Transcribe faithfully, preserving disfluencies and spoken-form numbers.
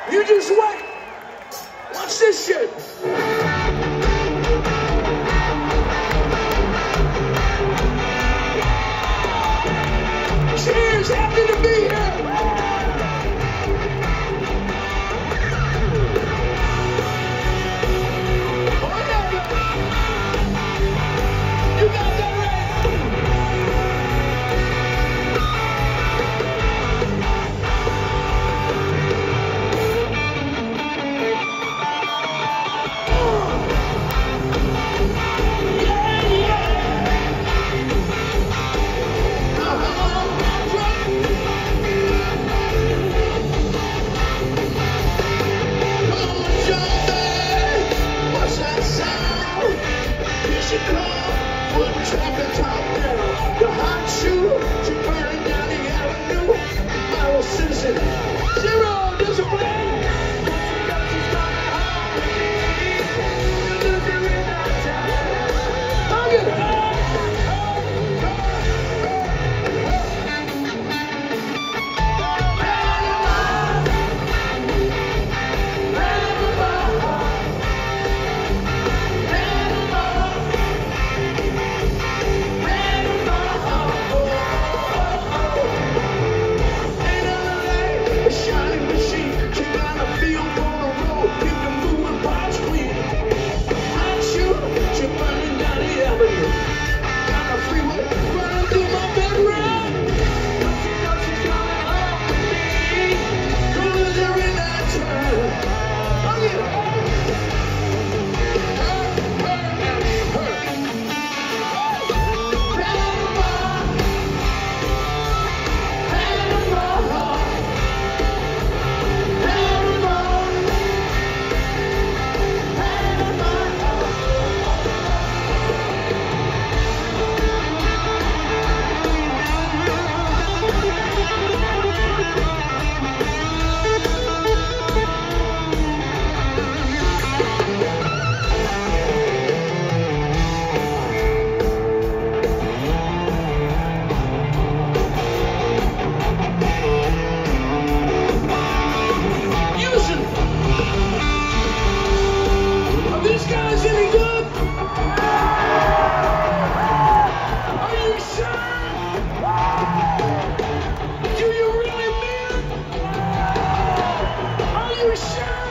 You just wait. Watch this shit. Cheers, happy to be here. Oh yeah. You got that the hot shoe, she burning down the avenue. Model citizen, zero discipline. She's coming home with me. You look her in that town. Look at her. Sure.